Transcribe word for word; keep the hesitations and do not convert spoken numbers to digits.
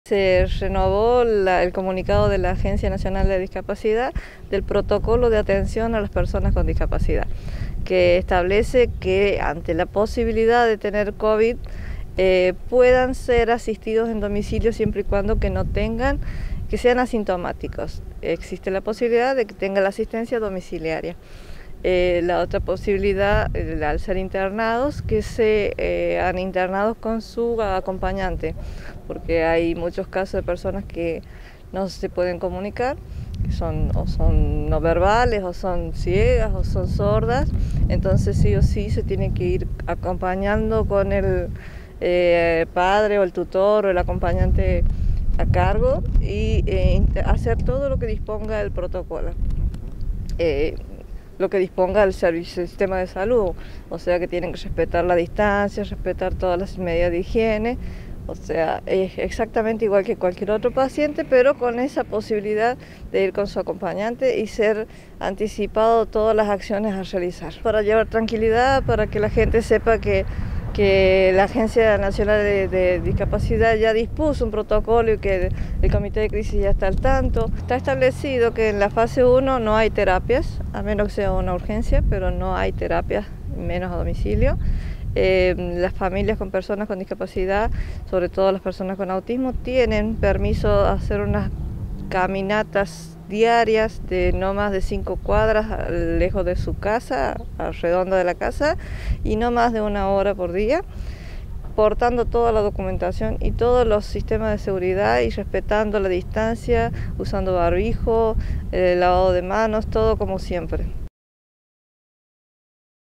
Se renovó la, el comunicado de la Agencia Nacional de Discapacidad del protocolo de atención a las personas con discapacidad, que establece que ante la posibilidad de tener COVID eh, puedan ser asistidos en domicilio siempre y cuando que no tengan, que sean asintomáticos. Existe la posibilidad de que tenga la asistencia domiciliaria. Eh, la otra posibilidad, eh, al ser internados, que se eh, han internados con su acompañante, porque hay muchos casos de personas que no se pueden comunicar, que son o son no verbales, o son ciegas, o son sordas, entonces sí o sí se tiene que ir acompañando con el eh, padre o el tutor o el acompañante a cargo y eh, hacer todo lo que disponga el protocolo. Eh, lo que disponga el servicio, el sistema de salud, o sea que tienen que respetar la distancia, respetar todas las medidas de higiene, o sea, es exactamente igual que cualquier otro paciente, pero con esa posibilidad de ir con su acompañante y ser anticipado todas las acciones a realizar. Para llevar tranquilidad, para que la gente sepa que que la Agencia Nacional de, de Discapacidad ya dispuso un protocolo y que el Comité de Crisis ya está al tanto. Está establecido que en la fase uno no hay terapias, a menos que sea una urgencia, pero no hay terapias, menos a domicilio. Eh, las familias con personas con discapacidad, sobre todo las personas con autismo, tienen permiso de hacer unas caminatas diarias de no más de cinco cuadras lejos de su casa, alrededor de la casa, y no más de una hora por día, portando toda la documentación y todos los sistemas de seguridad y respetando la distancia, usando barbijo, eh, lavado de manos, todo como siempre.